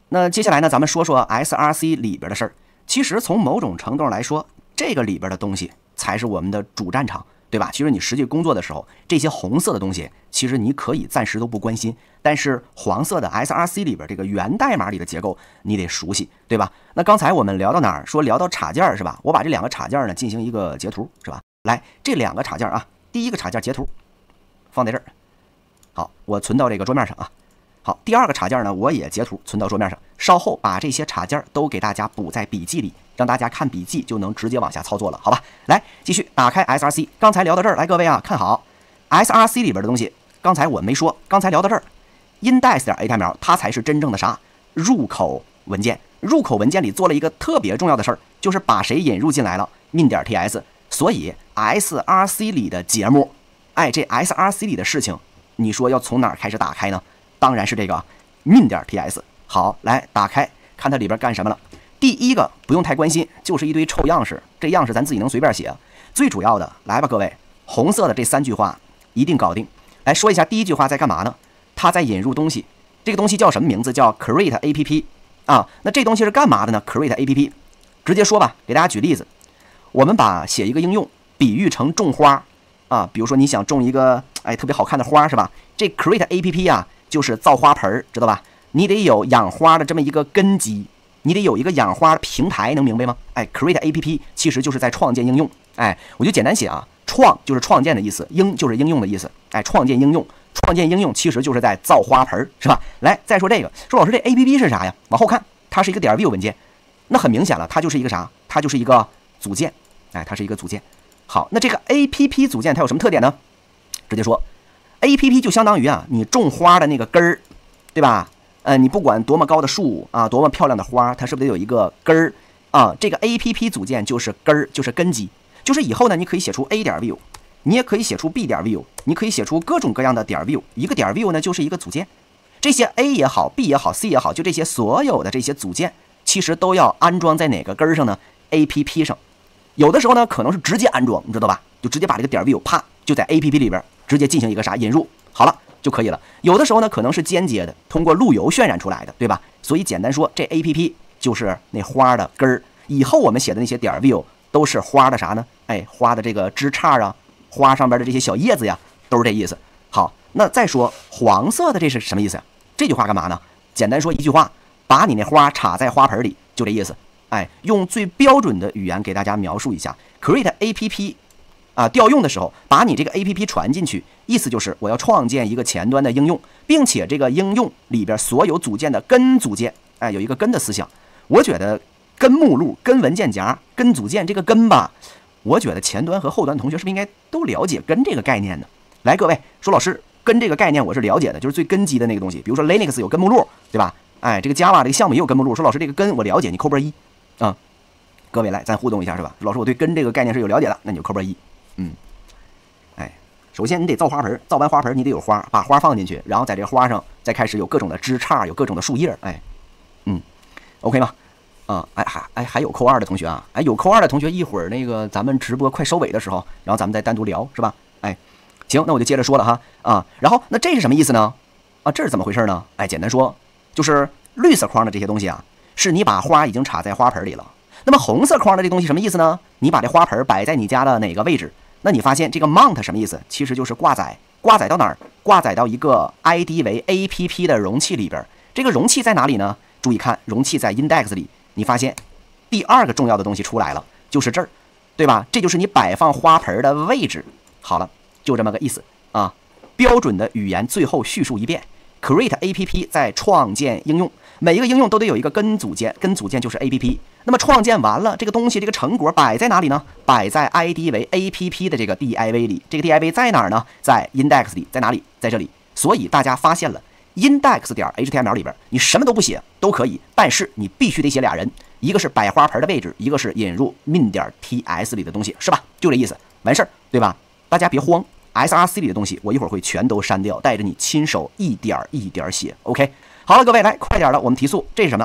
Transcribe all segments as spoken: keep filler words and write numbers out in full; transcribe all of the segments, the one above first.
那接下来呢，咱们说说 S R C 里边的事儿。其实从某种程度上来说，这个里边的东西才是我们的主战场，对吧？其实你实际工作的时候，这些红色的东西，其实你可以暂时都不关心，但是黄色的 S R C 里边这个源代码里的结构，你得熟悉，对吧？那刚才我们聊到哪儿？说聊到插件是吧？我把这两个插件呢进行一个截图，是吧？来，这两个插件啊，第一个插件截图放在这儿，好，我存到这个桌面上啊。好，第二个插件呢，我也截图存到桌面上，稍后把这些插件都给大家补在笔记里，让大家看笔记就能直接往下操作了，好吧？来，继续打开 S R C。刚才聊到这儿，来各位啊，看好 S R C 里边的东西。刚才我没说，刚才聊到这儿 ，index 点 H T M L 它才是真正的啥？入口文件。入口文件里做了一个特别重要的事儿，就是把谁引入进来了 min 点 ts。所以 S R C 里的节目，哎，这 S R C 里的事情，你说要从哪儿开始打开呢？当然是这个 min 点 ts。好，来打开，看它里边干什么了。第一个不用太关心，就是一堆臭样式，这样式咱自己能随便写。最主要的，来吧，各位，红色的这三句话一定搞定。来说一下第一句话在干嘛呢？它在引入东西，这个东西叫什么名字？叫 create app 啊。那这东西是干嘛的呢 ？create app， 直接说吧，给大家举例子。我们把写一个应用比喻成种花啊，比如说你想种一个哎特别好看的花是吧？这 create app 啊。就是造花盆，知道吧？你得有养花的这么一个根基，你得有一个养花的平台，能明白吗？哎 ，create app 其实就是在创建应用。哎，我就简单写啊，创就是创建的意思，应就是应用的意思。哎，创建应用，创建应用其实就是在造花盆，是吧？来，再说这个，说老师这 app 是啥呀？往后看，它是一个点 view 文件，那很明显了，它就是一个啥？它就是一个组件。哎，它是一个组件。好，那这个 app 组件它有什么特点呢？直接说。A P P 就相当于啊，你种花的那个根儿，对吧？呃，你不管多么高的树啊，多么漂亮的花，它是不是得有一个根儿啊？这个 A P P 组件就是根儿，就是根基，就是以后呢，你可以写出 A 点 view， 你也可以写出 B 点 view， 你可以写出各种各样的点 view， 一个点 view 呢就是一个组件。这些 A 也好 ，B 也好 ，C 也好，就这些所有的这些组件，其实都要安装在哪个根儿上呢 ？A P P 上。有的时候呢，可能是直接安装，你知道吧？就直接把这个点 view 啪就在 A P P 里边。直接进行一个啥引入，好了就可以了。有的时候呢，可能是间接的，通过路由渲染出来的，对吧？所以简单说，这 A P P 就是那花的根儿。以后我们写的那些点 view 都是花的啥呢？哎，花的这个枝杈啊，花上边的这些小叶子呀，都是这意思。好，那再说黄色的这是什么意思呀？这句话干嘛呢？简单说一句话，把你那花插在花盆里，就这意思。哎，用最标准的语言给大家描述一下 ，create A P P。啊，调用的时候，把你这个 A P P 传进去，意思就是我要创建一个前端的应用，并且这个应用里边所有组件的根组件，哎，有一个根的思想。我觉得根目录、根文件夹、根组件这个根吧，我觉得前端和后端同学是不是应该都了解根这个概念呢？来，各位说老师，根这个概念我是了解的，就是最根基的那个东西。比如说 Linux 有根目录，对吧？哎，这个 Java 这个项目也有根目录。说老师这个根我了解，你扣波一啊。各位来，咱互动一下是吧？老师我对根这个概念是有了解的，那你就扣波一。嗯，哎，首先你得造花盆，造完花盆你得有花，把花放进去，然后在这花上再开始有各种的枝杈，有各种的树叶，哎，嗯 ，OK 吗？啊，哎还哎还有扣二的同学啊，哎有扣二的同学，一会儿那个咱们直播快收尾的时候，然后咱们再单独聊，是吧？哎，行，那我就接着说了哈啊，然后那这是什么意思呢？啊，这是怎么回事呢？哎，简单说就是绿色框的这些东西啊，是你把花已经插在花盆里了。那么红色框的这东西什么意思呢？你把这花盆摆在你家的哪个位置？那你发现这个 mount 什么意思？其实就是挂载，挂载到哪儿？挂载到一个 I D 为 A P P 的容器里边。这个容器在哪里呢？注意看，容器在 index 里。你发现第二个重要的东西出来了，就是这儿，对吧？这就是你摆放花盆的位置。好了，就这么个意思啊。标准的语言最后叙述一遍 ：create A P P 在创建应用。每一个应用都得有一个根组件，根组件就是 A P P。那么创建完了，这个东西这个成果摆在哪里呢？摆在 I D 为 A P P 的这个 div 里。这个 div 在哪儿呢？在 index 里，在哪里？在这里。所以大家发现了 index 点 H T M L 里边，你什么都不写都可以，但是你必须得写俩人，一个是摆花盆的位置，一个是引入 min 点 ts 里的东西，是吧？就这意思，完事儿，对吧？大家别慌 ，S R C 里的东西我一会儿会全都删掉，带着你亲手一点一点写 ，OK。好了，各位来快点了，我们提速，这是什么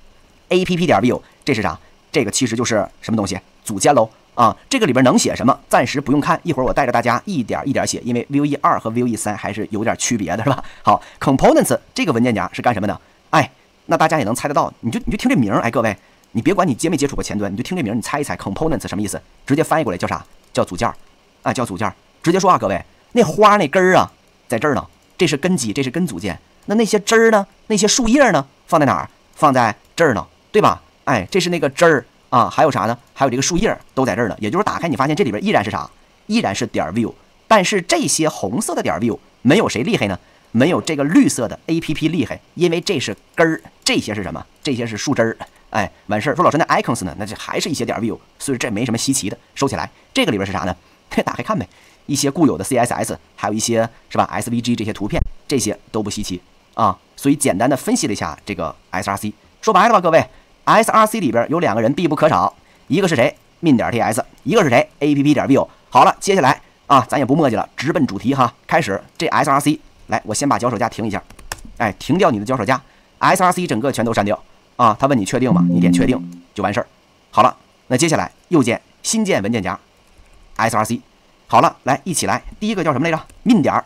？A P P 点 view， 这是啥？这个其实就是什么东西？组件喽啊！这个里边能写什么？暂时不用看，一会儿我带着大家一点一点写，因为 Vue 二和 Vue 三还是有点区别的，是吧？好 ，Components 这个文件夹是干什么的？哎， 那大家也能猜得到，你就你就听这名儿，哎，各位，你别管你接没接触过前端，你就听这名儿，你猜一猜 components 什么意思？直接翻译过来叫啥？叫组件儿，啊，叫组件儿。直接说啊，各位，那花那根儿啊，在这儿呢，这是根基，这是根组件。那那些枝儿呢？那些树叶呢？放在哪儿？放在这儿呢，对吧？哎，这是那个枝儿啊，还有啥呢？还有这个树叶都在这儿呢。也就是打开，你发现这里边依然是啥？依然是点 view， 但是这些红色的点 view 没有谁厉害呢？没有这个绿色的 A P P 厉害，因为这是根儿，这些是什么？这些是树枝儿。哎，完事儿。说老师那 icons 呢？那这还是一些点 view， 所以这没什么稀奇的，收起来。这个里边是啥呢？打开看呗，一些固有的 C S S， 还有一些是吧 S V G 这些图片，这些都不稀奇啊。所以简单的分析了一下这个 S R C， 说白了吧，各位 ，S R C 里边有两个人必不可少，一个是谁 min 点 ts， 一个是谁 A P P 点 view。好了，接下来啊，咱也不墨迹了，直奔主题哈，开始这 S R C。来，我先把脚手架停一下，哎，停掉你的脚手架 ，S R C 整个全都删掉啊。他问你确定吗？你点确定就完事儿。好了，那接下来右键新建文件夹 S R C。好了，来一起来，第一个叫什么来着 ？min 点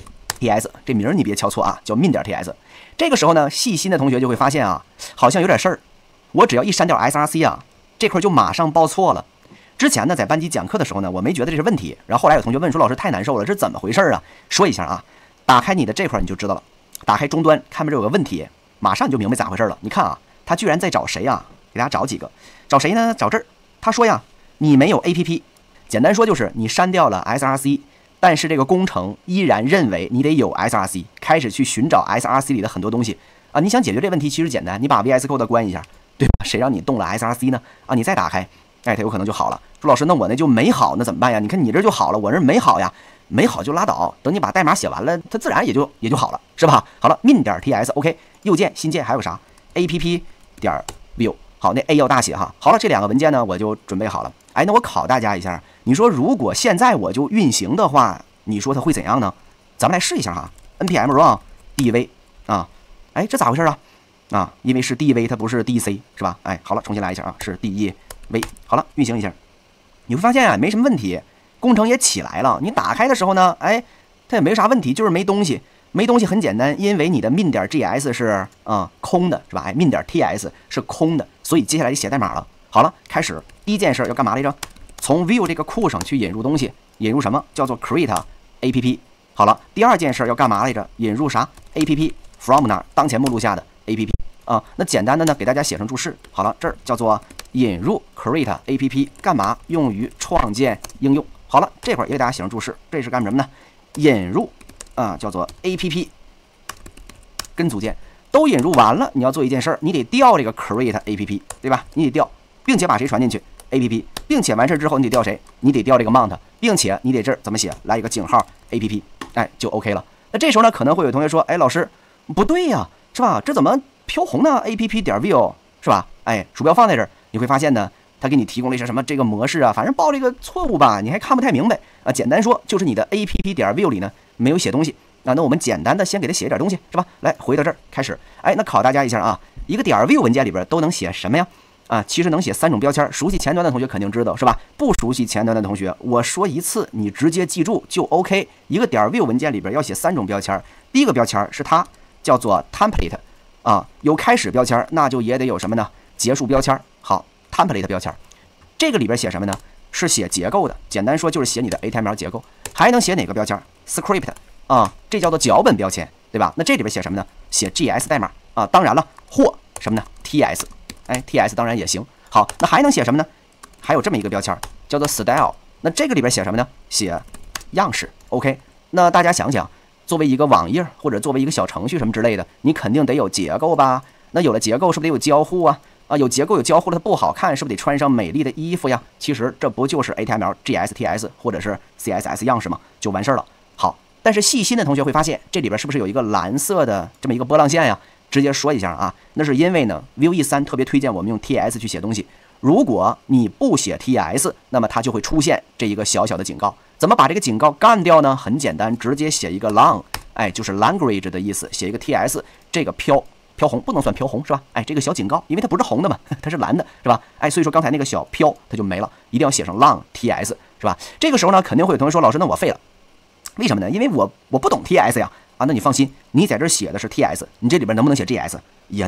ts， 这名儿你别敲错啊，叫 min 点 ts。这个时候呢，细心的同学就会发现啊，好像有点事儿。我只要一删掉 S R C 啊，这块就马上报错了。之前呢，在班级讲课的时候呢，我没觉得这是问题。然后后来有同学问说，老师太难受了，这怎么回事啊？说一下啊。打开你的这块你就知道了，打开终端，看不这有个问题，马上你就明白咋回事了。你看啊，他居然在找谁啊？给大家找几个，找谁呢？找这儿。他说呀，你没有 A P P， 简单说就是你删掉了 S R C， 但是这个工程依然认为你得有 S R C， 开始去寻找 S R C 里的很多东西啊。你想解决这问题其实简单，你把 V S Code 关一下，对吧？谁让你动了 S R C 呢？啊，你再打开，哎，它有可能就好了。说老师，那我那就没好，那怎么办呀？你看你这就好了，我这没好呀。没好就拉倒，等你把代码写完了，它自然也就也就好了，是吧？好了 ，min 点 ts，OK， 右键新建还有啥 ？app 点 view， 好，那 a 要大写哈。好了，这两个文件呢，我就准备好了。哎，那我考大家一下，你说如果现在我就运行的话，你说它会怎样呢？咱们来试一下哈 ，npm run dev 啊，哎，这咋回事啊？啊，因为是 dev， 它不是 dc 是吧？哎，好了，重新来一下啊，是 dev， 好了，运行一下，你会发现啊，没什么问题。工程也起来了，你打开的时候呢，哎，它也没啥问题，就是没东西，没东西很简单，因为你的 min 点 gs 是啊、嗯、空的，是吧？哎 ，min 点 ts 是空的，所以接下来就写代码了。好了，开始第一件事要干嘛来着？从 view 这个库上去引入东西，引入什么叫做 create app。好了，第二件事要干嘛来着？引入啥 app from 哪儿？当前目录下的 app 啊。那简单的呢，给大家写成注释。好了，这儿叫做引入 create app， 干嘛？用于创建应用。好了，这会儿也给大家写上注释，这是干什么呢？引入啊，叫做 A P P 跟组件都引入完了，你要做一件事儿，你得调这个 create A P P， 对吧？你得调，并且把谁传进去 A P P， 并且完事之后你得调谁？你得调这个 mount， 并且你得这儿怎么写？来一个井号 A P P， 哎，就 OK 了。那这时候呢，可能会有同学说，哎，老师不对呀，是吧？这怎么飘红呢 ？A P P 点 view 是吧？哎，鼠标放在这儿，你会发现呢。他给你提供了一些什么这个模式啊，反正报这个错误吧，你还看不太明白啊。简单说就是你的 A P P 点 view 里呢没有写东西啊。那我们简单的先给它写一点东西是吧？来回到这儿开始，哎，那考大家一下啊，一个点 view 文件里边都能写什么呀？啊，其实能写三种标签，熟悉前端的同学肯定知道是吧？不熟悉前端的同学，我说一次你直接记住就 OK。一个点 view 文件里边要写三种标签，第一个标签是它叫做 template 啊，有开始标签，那就也得有什么呢？结束标签。好。template 标签，这个里边写什么呢？是写结构的，简单说就是写你的 H T M L 结构。还能写哪个标签 ？script 啊，这叫做脚本标签，对吧？那这里边写什么呢？写 G S 代码啊。当然了，或什么呢 ？T S， 哎 ，T S 当然也行。好，那还能写什么呢？还有这么一个标签叫做 style， 那这个里边写什么呢？写样式。OK， 那大家想想，作为一个网页或者作为一个小程序什么之类的，你肯定得有结构吧？那有了结构，是不是得有交互啊？啊，有结构有交互了，它不好看，是不是得穿上美丽的衣服呀？其实这不就是 H T M L、G S T S 或者是 C S S 样式吗？就完事儿了。好，但是细心的同学会发现，这里边是不是有一个蓝色的这么一个波浪线呀？直接说一下啊，那是因为呢 Vue E 三特别推荐我们用 T S 去写东西。如果你不写 T S， 那么它就会出现这一个小小的警告。怎么把这个警告干掉呢？很简单，直接写一个 long， 哎，就是 language 的意思，写一个 T S， 这个飘。飘红不能算飘红是吧？哎，这个小警告，因为它不是红的嘛，它是蓝的，是吧？哎，所以说刚才那个小飘它就没了，一定要写上 long T S 是吧？这个时候呢，肯定会有同学说，老师，那我废了，为什么呢？因为我我不懂 T S 呀。啊，那你放心，你在这写的是 T S， 你这里边能不能写 G S 也能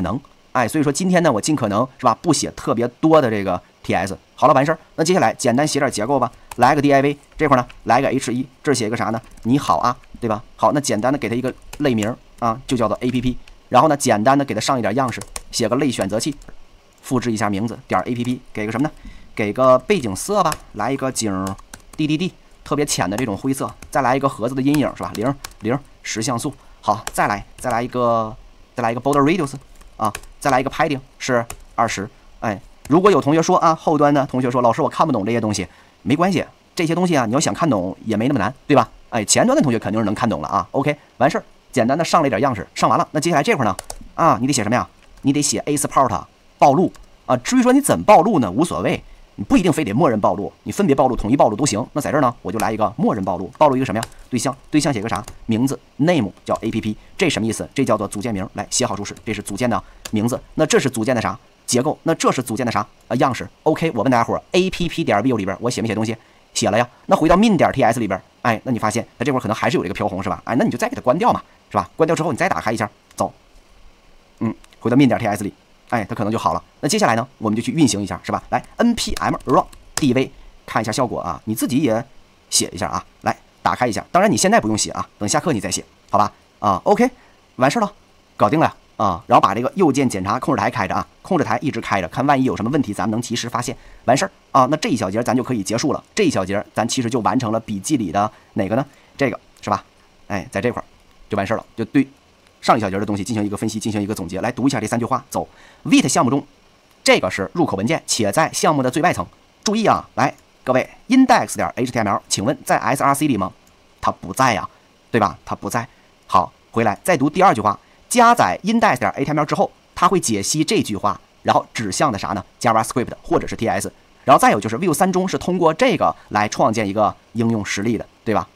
哎，所以说今天呢，我尽可能是吧，不写特别多的这个 T S。好了，完事儿。那接下来简单写点结构吧，来个 div 这块呢，来个 h 一，这写一个啥呢？你好啊，对吧？好，那简单的给它一个类名啊，就叫做 A P P。然后呢，简单的给它上一点样式，写个类选择器，复制一下名字点 A P P， 给个什么呢？给个背景色吧，来一个景 D D D， 特别浅的这种灰色，再来一个盒子的阴影是吧？零零十像素。好，再来再来一个再来一个 border radius 啊，再来一个 padding 是二十。哎，如果有同学说啊，后端呢，同学说老师我看不懂这些东西，没关系，这些东西啊，你要想看懂也没那么难，对吧？哎，前端的同学肯定是能看懂了啊。OK， 完事儿，简单的上了一点样式，上完了，那接下来这块呢，啊，你得写什么呀？你得写 A support 暴露啊。至于说你怎么暴露呢，无所谓。你不一定非得默认暴露，你分别暴露、统一暴露都行。那在这儿呢，我就来一个默认暴露，暴露一个什么呀？对象，对象写个啥？名字 name 叫 A P P， 这什么意思？这叫做组件名。来写好注释，这是组件的名字。那这是组件的啥？结构。那这是组件的啥？啊，样式。OK， 我问大家伙 ，A P P 点 view 里边我写没写东西？写了呀。那回到 min 点 T S 里边，哎，那你发现它这块可能还是有这个飘红是吧？哎，那你就再给它关掉嘛，是吧？关掉之后你再打开一下，走，嗯，回到 min 点 T S 里。哎，它可能就好了。那接下来呢，我们就去运行一下，是吧？来 npm run dv 看一下效果啊，你自己也写一下啊。来，打开一下。当然你现在不用写啊，等下课你再写，好吧？啊 ，OK， 完事了，搞定了啊。然后把这个右键检查控制台开着啊，控制台一直开着，看万一有什么问题，咱们能及时发现。完事儿啊，那这一小节咱就可以结束了。这一小节咱其实就完成了笔记里的哪个呢？这个是吧？哎，在这块儿就完事儿了，就对。上一小节的东西进行一个分析，进行一个总结。来读一下这三句话，走。Vite 项目中，这个是入口文件，且在项目的最外层。注意啊，来，各位 ，index 点 H T M L， 请问在 S R C 里吗？它不在呀、啊，对吧？它不在。好，回来再读第二句话，加载 index 点 H T M L 之后，它会解析这句话，然后指向的啥呢 ？JavaScript 或者是 T S。然后再有就是 Vue 三中是通过这个来创建一个应用实例的，对吧？